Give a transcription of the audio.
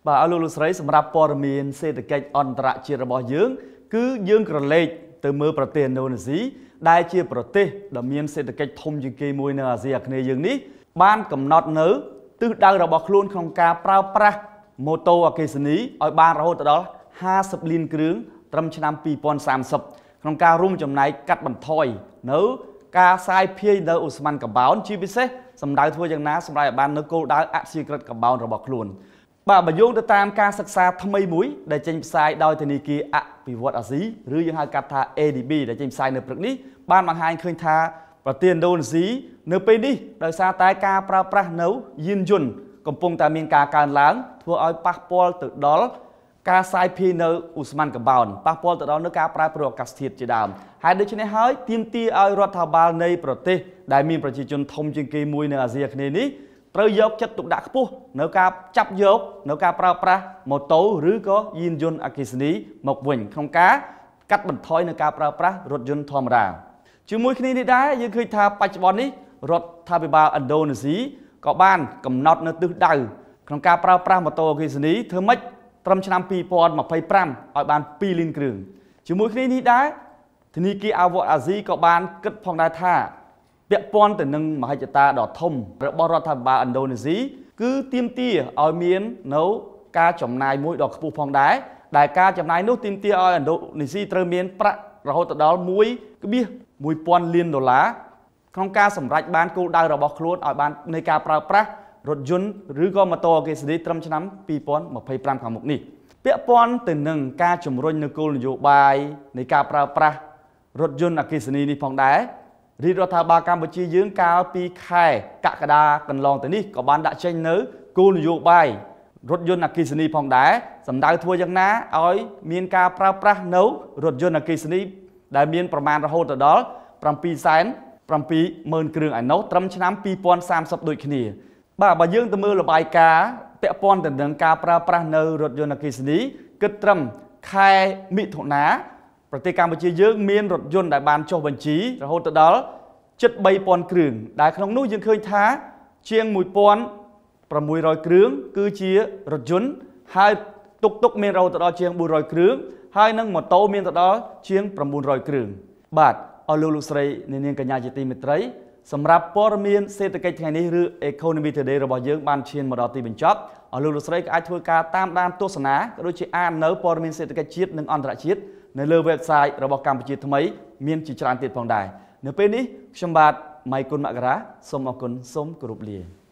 Bà ở lưu sấy sầm rạp bò miền xe từ cách on trạ chia ra bò dưỡng cứ dưỡng cờ lệ từ mưa bờ tiền đâu là gì đại chia bờ tê đầm miền xe từ cách thông chừng cây mùi nè gì này dưỡng ní ban cầm nọt nớ từ đầu ra bò luôn không ca prao pra mô tô ở cây sní ở ban ra hốt đó 50 liên krướng trăm năm pi pon 30ក្នុងការរួមចំណែកកាត់បន្ថយនៅការសាយភាយនៅឧស្ម័នកបោនជាពិសេសសម្ដៅធ្វើយ៉ាងណាសម្រាប់ឲ្យបាននៅគោលដៅអព្យាក្រឹតកបោនរបស់ខ្លួនបាទបើយោងទៅតាមការសិក្សាថ្មីមួយដែលចេញផ្សាយដោយធនាគារអភិវឌ្ឍអាស៊ីឬយើងហៅកាត់ថា ADB ដែលចេញផ្សាយនៅព្រឹកនេះបានបង្ហាញឃើញថាប្រទេសឥណ្ឌូនេស៊ីនៅពេលនេះដោយសារតែការប្រើប្រាស់នៅយានយន្តកំពុងតែមានការកើនឡើងធ្វើឲ្យប៉ះពាល់ទៅដល់ការសាយភាយនៅឧស្ម័នកបោនប៉ះពាល់ទៅដល់នៅការប្រែប្រួលអាកាសធាតុជាដើមហើយដូច្នេះហើយទាមទារឲ្យរដ្ឋាភិបាលនៃប្រទេសដែលមានប្រជាជនធំជាងគេមួយនៅអាស៊ីអាគ្នេយ៍នេះត្រូវយកចិត្តទុកដាក់ខ្ពស់នៅការចាប់យកនៅការប្រើប្រាស់ម៉ូតូឬក៏យានយន្តអគ្គិសនីមកវិញក្នុងការកាត់បន្ថយនៅការប្រើប្រាស់រថយន្តធម្មតាជាមួយគ្នានេះដែរយើងឃើញថាបច្ចុប្បន្ននេះរដ្ឋាភិបាលឥណ្ឌូនេស៊ីក៏បានកំណត់នៅទិសដៅក្នុងការប្រើប្រាស់ម៉ូតូអគ្គិសនីធ្វើម៉េចត្រឹមឆ្នាំ2025ឲ្យបាន2លានគ្រឿងជាមួយគ្នានេះដែរធនាគារអាវ៉ាអាស៊ីក៏បានគិតផងដែរថាពាក់ព័ន្ធទៅនឹងមហិច្ឆតាដ៏ធំរបស់រដ្ឋាភិបាលឥណ្ឌូនេស៊ីគឺទាមទារឲ្យមាននៅការចំណាយមួយដ៏ខ្ពស់ផងដែរដែលការចំណាយនោះទាមទារឲ្យឥណ្ឌូនេស៊ីត្រូវមានប្រាក់រហូតដល់1.1000 លានដុល្លារក្នុងការសម្រេចបានគោលដៅរបស់ខ្លួនឲ្យបាននៃការប្រើប្រាស់រថយន្តឬក៏ម៉ូតូអគ្គិសនីត្រឹមឆ្នាំ2025ខាងមុខនេះពាក់ព័ន្ធទៅនឹងការជំរុញនៅគោលនយោបាយនៃការប្រើប្រាស់រថយន្តអគ្គិសនីនេះផងដែររាជរដ្ឋាភិបាលកម្ពុជាយើងកាលពីខែកក្កដាកន្លងទៅនេះក៏បានដាក់ចេញនៅគោលនយោបាយរថយន្តអគ្គិសនីផងដែរសម្ដៅធ្វើយ៉ាងណាឲ្យមានការប្រើប្រាស់នៅរថយន្តអគ្គិសនីដែលមានប្រមាណរហូតដល់770,000 គ្រឿងឯណោះត្រឹមឆ្នាំ2030ដូចគ្នាបាទបើយើងទៅមើលរបាយការណ៍ពាក់ព័ន្ធទៅនឹងការប្រើប្រាស់នៅរថយន្តអគ្គិសនីគិតត្រឹមខែមិថុនាប្រទេសកម្ពុជាយើងមានរថយន្តដែលបានចុះបញ្ជីរហូតដល់ជិត 3000 គ្រឿងដែលក្នុងនោះយើងឃើញថាជាង 1600 គ្រឿងគឺជារថយន្តហើយតុកមានរហូតដល់ជាង 400 គ្រឿងហើយនឹងម៉ូតូមានទៅដល់ជាង 900 គ្រឿងបាទអរលោកស្រីនាងកញ្ញាជាទីមេត្រីសម្រាប់ព័ត៌មានសេដ្ឋកិច្ចថ្ងៃនេះឬ Economy Today របស់យើងបានឈានមកដល់ទីបញ្ចប់អរលោកស្រីក៏អាចធ្វើការតាមដានទស្សនាក៏ដូចជាអាននៅព័ត៌មានសេដ្ឋកិច្ចជាតិនិងអន្តរជាតិនៅលើ website របស់កម្ពុជាថ្មីមានជាច្រើនទៀតផងដែរនៅពេលនេះខ្ញុំបាទម៉ៃគុណមករាសូមអរគុណសូមគោរពលា